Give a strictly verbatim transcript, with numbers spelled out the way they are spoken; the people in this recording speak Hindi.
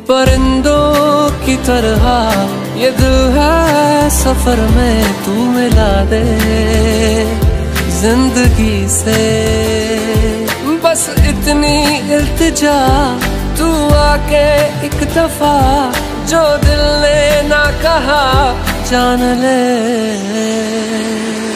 परिंदों की तरह ये दिल है सफर में, तू मिला दे जिंदगी से। बस इतनी इल्तिजा, तू आके एक दफा जो दिल ने ना कहा जान ले।